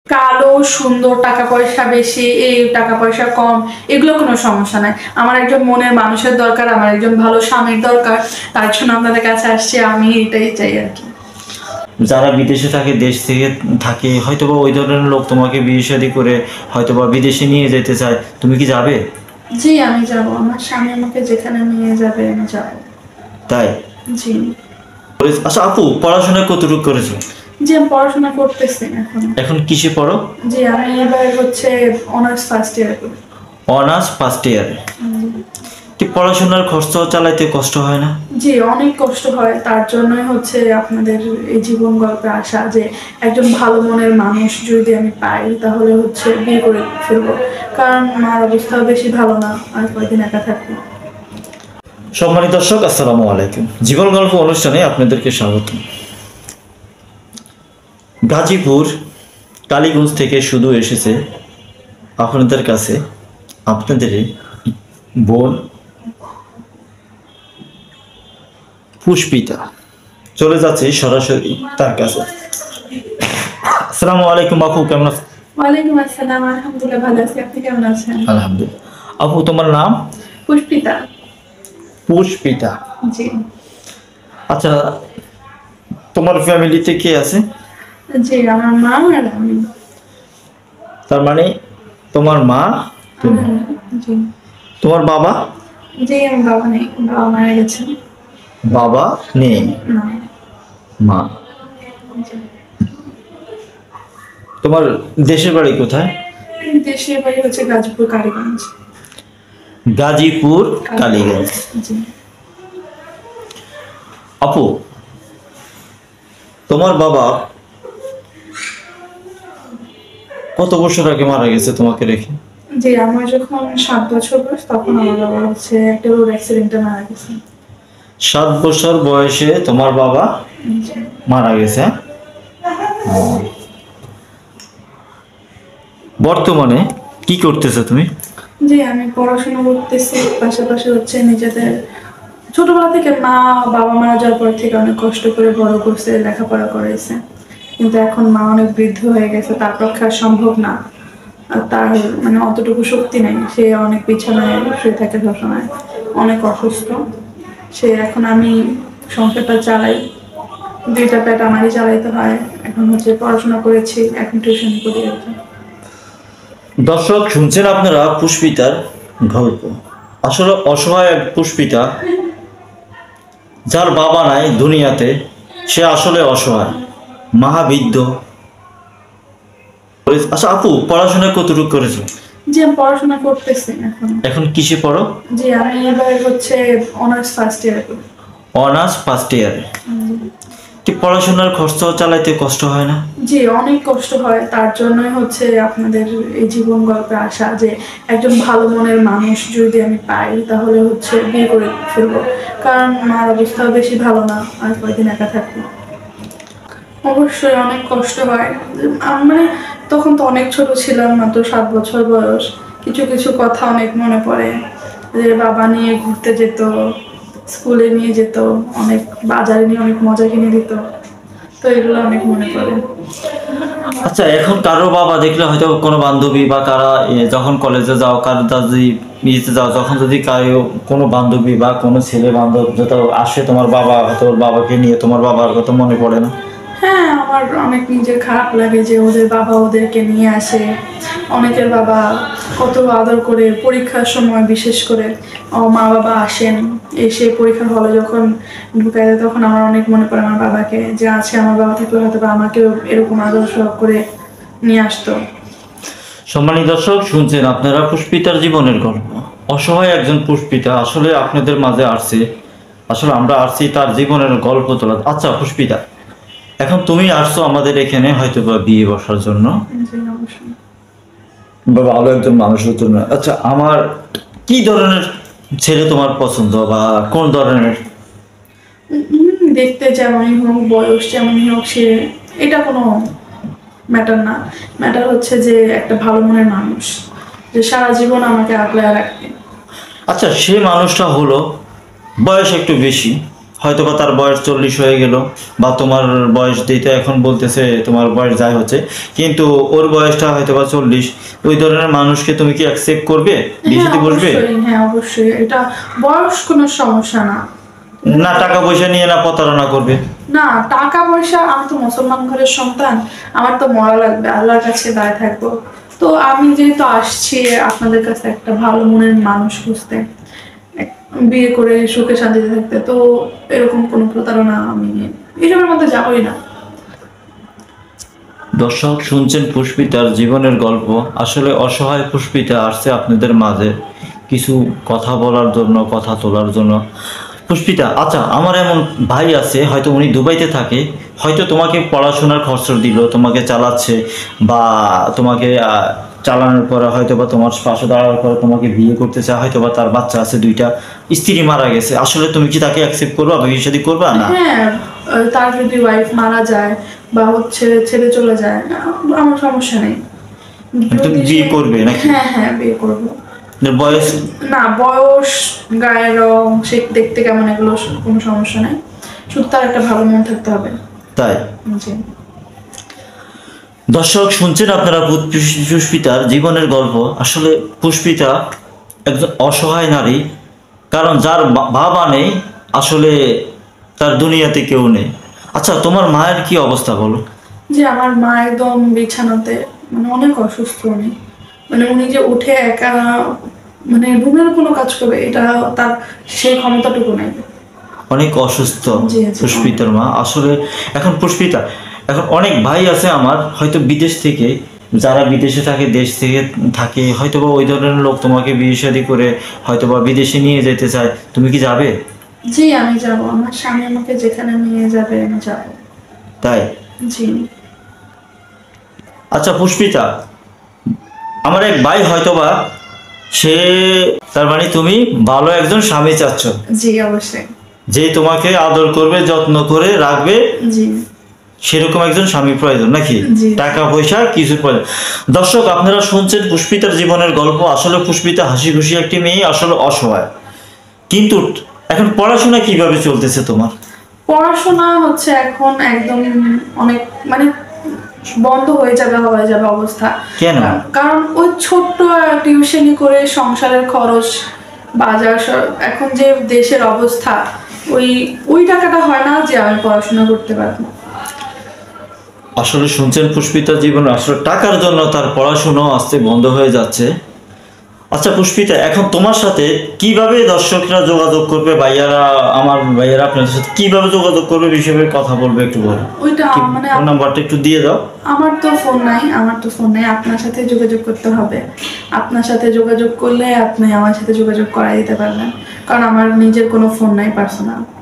কালো সুন্দর, টাকা পয়সা বেশি, এই টাকা পয়সা কম, এগুলো কোনো সমস্যা নাই। আমার একজন মনের মানুষের দরকার, আমার একজন ভালো স্বামীর দরকার, তার জন্য আপনাদের কাছে আসছি। আমি এটাই চাই আর কি। যারা বিদেশে থাকে, দেশ থেকে থাকে, হয়তোবা ওই ধরনের লোক তোমাকে বিয়ে শাদী করে হয়তোবা বিদেশে নিয়ে যেতে চায়, তুমি কি যাবে? জি আমি যাব, আমার স্বামী আমাকে যেখানে নিয়ে যাবে আমি যাব। তাই? জি। আচ্ছা আপু, পড়াশোনা কতটুকু করেছো? জি আমি পড়াশোনা করতেছি এখন। এখন কিসে পড়ো? জি আমি এবার হচ্ছে অনার্স ফার্স্ট ইয়ার করি। অনার্স ফার্স্ট ইয়ারে? পড়াশোনার খরচ চালাইতে কষ্ট হয় না? জি অনেক কষ্ট হয়, তার জন্যই হচ্ছে আপনাদের এই জীবন গল্পে আসা, যে একজন ভালো মনের মানুষ যদি আমি পাই তাহলে হচ্ছে বিয়ে করে ফেলবো, কারণ মার অবস্থাও বেশি ভালো না, আর কয়েকদিন একা থাকবো। সম্মানিত দর্শক, আসসালামু আলাইকুম। জীবন গল্প অনুষ্ঠানে আপনাদেরকে স্বাগত। গাজীপুর কালীগঞ্জ থেকে শুধু এসেছে আপনাদের কাছে আপনাদের বোন পুষ্পিতা। চলে যাচ্ছে সরাসরি তার কাছে। আসসালামু আলাইকুম আপু, কেমন আছেন? ওয়ালাইকুম আসসালাম, আলহামদুলিল্লাহ ভালো আছি, আপনি কেমন আছেন? আলহামদুলিল্লাহ। আপু তোমার নাম? পুষ্পিতা। পুষ্পিতা। জি। আচ্ছা, তোমার ফ্যামিলিতে কে আছে? জি আমার মা আর আমি। তার মানে তোমার মা, তুমি। জি। তোমার বাবা? জি আমার বাবা নেই, বাবা মারা গেছেন। বাবা নেই, না। মা। জি। তোমার দেশের বাড়ি কোথায়? দেশের বাড়ি হচ্ছে গাজীপুর কালীগঞ্জ। গাজীপুর কালীগঞ্জ। জি। আপু, তোমার বাবা কত বছর আগে মারা গেছে তোমাকে রেখে? জি আমার যখন 7 বছর বয়স তখন আমার বাবা হচ্ছে একটা রোড অ্যাক্সিডেন্টে মারা গেছে। 7 বছর বয়সে তোমার বাবা জি। মারা গেছে? বর্তমানে কি করতেছো তুমি? জি আমি পড়াশোনা করতেছি, পাশাপাশি হচ্ছে নিজেদের ছোটবেলা থেকে মা বাবা মারা যাওয়ার পর থেকে অনেক কষ্ট করে বড় করছে, লেখাপড়া করাইছে, কিন্তু এখন মা অনেক বৃদ্ধ হয়ে গেছে, তার পক্ষে আর সম্ভব না, আর তার মানে অতটুকু শক্তি নেই, সে অনেক বিছানায় শুয়ে থাকে সবসময়, অনেক অসুস্থ সে। এখন আমি সংসারটা চালাই, দুইটা পেট আমারই চালাইতে হয়। এখন হচ্ছে পড়াশোনা করেছি, এখন টিউশন করি আর কি। দর্শক, শুনছেন আপনারা পুষ্পিতার গল্প। আসলে অসহায় এক পুষ্পিতা, যার বাবা নাই দুনিয়াতে, সে আসলে অসহায়, মহাবৃদ্ধ। আচ্ছা আপু, পড়াশোনা কতটুকু করেছো? জি আমি পড়াশোনা করতেছি এখন। এখন কিসে পড়ো? জি আমি এবার হচ্ছে অনার্স ফার্স্ট ইয়ার করি। অনার্স ফার্স্ট ইয়ারে? পড়াশোনার খরচ চালাইতে কষ্ট হয় না? জি অনেক কষ্ট হয়, তার জন্যই হচ্ছে আপনাদের এই জীবন গল্পে আসা, যে একজন ভালো মনের মানুষ যদি আমি পাই তাহলে হচ্ছে বিয়ে করে ফেলবো, কারণ মার অবস্থাও বেশি ভালো না, আর কয়েকদিন একা থাকবো। অবশ্যই অনেক কষ্ট হয়, মানে তখন তো অনেক ছোট ছিলাম, মাত্র 7 বছর বয়স। কিছু কিছু কথা অনেক মনে পড়ে, যে বাবা নিয়ে ঘুরতে যেত, স্কুলে নিয়ে যেত, অনেক বাজারে নিয়ে অনেক মজা কিনে দিত, তো এগুলো অনেক মনে পড়ে। আচ্ছা, এখন কারো বাবা দেখলে হয়তো কোনো বান্ধবী বা কারা যখন কলেজে যাও, কারো যদি ইয়েতে যাও, যখন যদি কারো কোনো বান্ধবী বা কোনো ছেলে বান্ধব যত আসে, তোমার বাবা হয়তো বাবাকে নিয়ে তোমার বাবার কথা মনে পড়ে না? হ্যাঁ আমার অনেক নিজের খারাপ লাগে যে ওদের বাবা ওদেরকে নিয়ে আসে, অনেকের বাবা কত আদর করে, পরীক্ষার সময় বিশেষ করে মা বাবা আসেন, এসে পরীক্ষার হলে যখন ঢুকায় দেয় তখন আমার অনেক মনে পড়ে আমার বাবাকে, যে আছে আমার বাবা থাকলে হয়তো বা আমাকেও এরকম আদর সহগ করে নিয়ে আসতো। সম্মানিত দর্শক, শুনছেন আপনারা পুষ্পিতার জীবনের গল্প। অসহায় একজন পুষ্পিতা আসলে আপনাদের মাঝে আসছে, আসলে আমরা আসছি তার জীবনের গল্প তোলা। আচ্ছা পুষ্পিতা, এখন তুমি আসছো আমাদের এখানে হয়তো বা বিয়ে বসার জন্য, জি অবশ্যই। বা ভালো একজন মানুষের জন্য। আচ্ছা, আমার কি ধরনের ছেলে তোমার পছন্দ, বা কোন ধরনের? দেখতে যেমনই হোক, বয়স যেমনই হোক, সে এটা কোনো ম্যাটার না, ম্যাটার হচ্ছে যে একটা ভালো মনের মানুষ, যে সারা জীবন আমাকে আগলে রাখবে। আচ্ছা, সে মানুষটা হলো বয়স একটু বেশি, হয়তো বা তার বয়স 40 হয়ে গেল, বা তোমার বয়স যেটা এখন বলতেছে তোমার বয়স যাই হচ্ছে, কিন্তু ওর বয়সটা হয়তো বা 40, ওই ধরনের মানুষকে তুমি কি অ্যাকসেপ্ট করবে, বিয়েতে বসবে? হ্যাঁ অবশ্যই, এটা বয়স কোনো সমস্যা না। না টাকা পয়সা নিয়ে না প্রতারণা করবে? না টাকা পয়সা, আমি তো মুসলমান ঘরের সন্তান, আমার তো মরা লাগবে, আল্লাহর কাছে দাঁড়িয়ে থাকবো। তো আমি যেহেতু আসছি আপনাদের কাছে একটা ভালো মনের মানুষ খুঁজতে, বিয়ে করে সুখে শান্তিতে থাকতে, তো এরকম কোনো প্রতারণা আমি এসবের মধ্যে যাবোই না। দর্শক শুনছেন পুষ্পিতার জীবনের গল্প। আসলে অসহায় পুষ্পিতা আসছে আপনাদের মাঝে কিছু কথা বলার জন্য, কথা তোলার জন্য। পুষ্পিতা, আচ্ছা আমার এমন ভাই আছে, হয়তো উনি দুবাইতে থাকে, হয়তো তোমাকে পড়াশোনার খরচ দিল, তোমাকে চালাচ্ছে, বা তোমাকে চালানোর পরে হয়তো বা তোমার পাশে দাঁড়ানোর পরে তোমাকে বিয়ে করতে চায়, হয়তো বা তার বাচ্চা আছে 2টা, স্ত্রী মারা গেছে, আসলে তুমি কি তাকে অ্যাকসেপ্ট করবা, বিয়ে শাদী করবা না? হ্যাঁ, তার যদি ওয়াইফ মারা যায় বা হচ্ছে ছেড়ে চলে যায়, আমার সমস্যা নেই। তুমি যদি বিয়ে করবে নাকি? হ্যাঁ হ্যাঁ বিয়ে করবো। বয়স? না বয়স, গায়ের রং, সে দেখতে কেমন, এগুলো কোনো সমস্যা নাই, শুধু তার একটা ভালো মন থাকতে হবে। তাই? জি। দর্শক শুনছেন আপনারা পুষ্পিতার জীবনের গল্প। আসলে পুষ্পিতা একজন অসহায় নারী, কারণ যার বাবা নেই, আসলে তার দুনিয়াতে কেউ নেই। আচ্ছা তোমার মায়ের কি অবস্থা বলো? যে আমার মা একদম বিছানাতে, মানে অনেক অসুস্থ উনি, মানে উনি যে উঠে একা মানে রুমের কোনো কাজ করবে, এটা তার সেই ক্ষমতাটুকু নাই। অনেক অসুস্থ জি, জি। পুষ্পিতার মা। আসলে এখন পুষ্পিতা, এখন অনেক ভাই আছে আমার হয়তো বিদেশ থেকে, যারা বিদেশে থাকে, দেশ থেকে থাকে, হয়তো বা ওই ধরনের লোক তোমাকে বিয়ে শাদী করে হয়তো বা বিদেশে নিয়ে যেতে চায়, তুমি কি যাবে? জি আমি যাব, আমার স্বামী আমাকে যেখানে নিয়ে যাবে আমি যাব। তাই? জি। আচ্ছা পুষ্পিতা, আমার এক ভাই হয়তোবা সে, তার মানে তুমি ভালো একজন স্বামী চাচ্ছ, জি অবশ্যই। যে তোমাকে আদর করবে, যত্ন করে রাখবে, জি। সেরকম একজন স্বামী প্রয়োজন নাকি? জি। টাকা পয়সা কিছু প্রয়োজন। দর্শক আপনারা শুনছেন পুষ্পিতার জীবনের গল্প। আসলে পুষ্পিতা হাসি খুশি একটি মেয়ে, আসলে অসহায়, কিন্তু এখন পড়াশোনা কিভাবে চলতেছে তোমার? পড়াশোনা হচ্ছে এখন একদম অনেক মানে বন্ধ হয়ে যাবে অবস্থা। কেন? কারণ ওই ছোট্ট টিউশনি করে সংসারের খরচ, বাজার এখন যে দেশের অবস্থা, ওই ওই টাকাটা হয় না যে আমি পড়াশোনা করতে পারবো। আসলে শুনছেন পুষ্পিতার জীবন, আসলে টাকার জন্য তার পড়াশোনা আস্তে বন্ধ হয়ে যাচ্ছে। আচ্ছা পুষ্পিতা, এখন তোমার সাথে কিভাবে দর্শকরা যোগাযোগ করবে, ভাইয়ারা, আমার ভাইয়ারা আপনাদের সাথে কিভাবে যোগাযোগ করবে, বিষয়ে কথা বলবে, একটু বলো। ওইটা মানে ফোন নাম্বারটা একটু দিয়ে দাও। আমার তো ফোন নাই, আপনার সাথে যোগাযোগ করতে হবে। আপনার সাথে যোগাযোগ করলে আপনি আমার সাথে যোগাযোগ করাই দিতে পারবেন, কারণ আমার নিজের কোনো ফোন নাই পার্সোনাল।